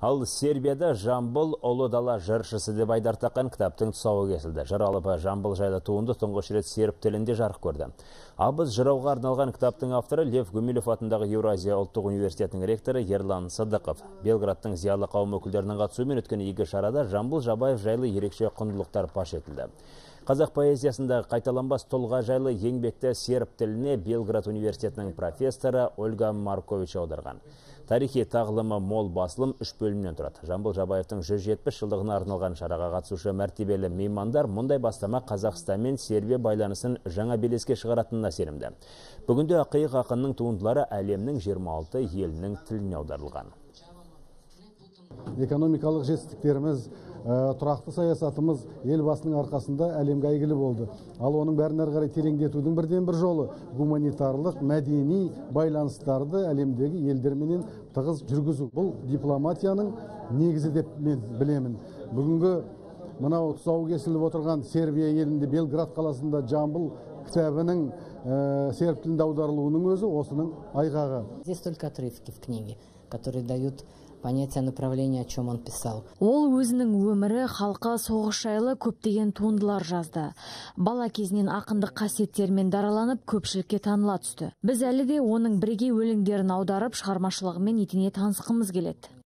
Ал Сербияда Жамбыл Ұлы дала жыршысы деп айдар таққан кітаптың тұсауы кесілді. Жыр алыбы Жамбыл жайлы туынды тұңғыш рет серб тілінде жарық көрді. Абыз жырауға арналған кітаптың авторы Лев Гумилев атындағы Еуразия ұлттық университетінің ректоры Ерлан Сыдықов. Белградтың зиялы қауым өкілдерінің қатысуымен өткен игі шарада Жамбыл Жабаев жайлы ерекше құндылықтар паш етілді. Қазақ поэзиясында қайталанбас тұлға жайлы еңбекті серб тіліне Белград университетінің профессоры Ольга Маркович аударған. Тарихи тағылымы мол басылым 3 бөлімнен тұрады. Жамбыл Жабаевтың 170 жылдығына арналған шараға қатысушы мәртебелі меймандар мұндай бастама Қазақстан мен Сербия байланысын жаңа белеске шығаратынына сенімді. Бүгінде ақиық ақынның туындылары әлемнің 26 елінің тіліне аударылған. Экономикалық жетістіктеріміз, тұрақты саясатымыз елбасының арқасында әлемге әйгілі болды. Ал оның бәрін әрі қарай тереңдетудің бірден бір жолы гуманитарлық, мәдени байланыстарды әлемдегі елдерменен тығыз жүргізу. Бұл дипломатияның негізі деп мен білемін. Бүгінгі мынау тұсауы кесіліп отырған Сербия елінде Белград қаласында Жамбыл кітабының серб тілінде аударылуының өзі осының айғағы. Здесь только отрывки в книге, которые дают понятие направления, о чем он писал. Ол өзінің өмірі, халқы, соғыс жайлы көптеген туындылар жазды. Бала кезінен ақындық қасиеттермен дараланып, көпшілікке таныла түсті. Біз әлі де оның бірге өлеңдерін аударып, шығармашылығымен етене танысқымыз келеді.